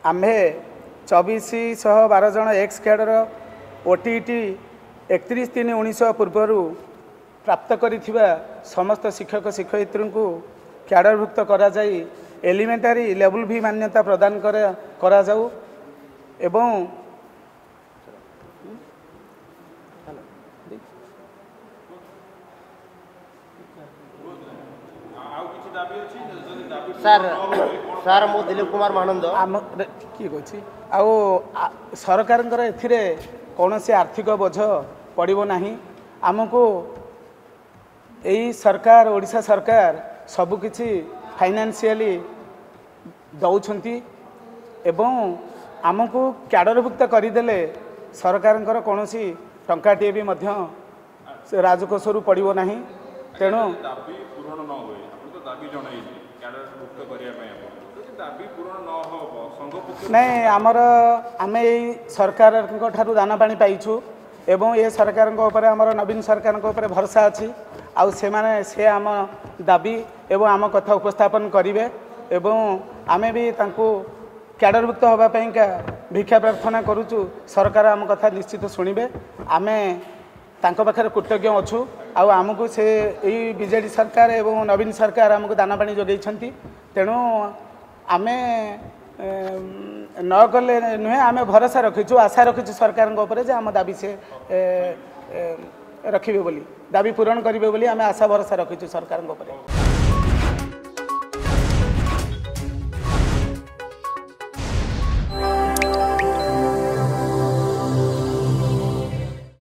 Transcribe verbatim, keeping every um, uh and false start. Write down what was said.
आम्भे चौबीस शह बार जन एक्स कैडर ओटीटी एकतीस तीन उन्नीस पूर्वर प्राप्त करिथिबा समस्त शिक्षक शिक्षयित्री को कैडरभुक्त करा जाई एलिमेंटारी लेवल भी मान्यता प्रदान करा करा जाऊ एवं सर सर मु दिलीप कुमार महानंद आम किए कही आउ सरकार एथिरे कौन से आर्थिक बोझ पड़ो ना आमको यही सरकार ओडिशा सरकार सबकिछि फाइनेंशियली दौरान एवं आमको कैडरभुक्त करदेले सरकार कौन सी टंकाटे भी राजकोषर पड़ो ना तेणु नहीं आमर आम यही सरकार ठारू दाना पानी पाइछु एवं ये सरकार आमर नवीन सरकार भरोसा अच्छी आउ से माने से आम दाबी एवं आम कथा उपस्थापन करेंगे एवं आमे भी तांको कैडरभुक्त होगापाई का भिक्षा प्रार्थना करुचु सरकार आम कथा निश्चित शुणिबे आमे तांको पाखरे कृतज्ञ अच्छु आउ आमको से यही बीजेडी सरकार एवं नवीन सरकार आमको दाना पानी जोगैछंती तेणु आमे न कले नुहे आम भरोसा रखीचु आशा रखीचु सरकार उपरे जे आम दाबी से रखिबे बोली दाबी पूरण करिवे बोली आम आशा भरोसा रखीचु सरकार उपरे।